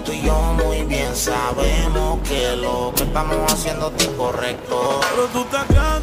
tú y yo muy bien sabemos que lo que estamos haciendo es incorrecto. Pero tú estás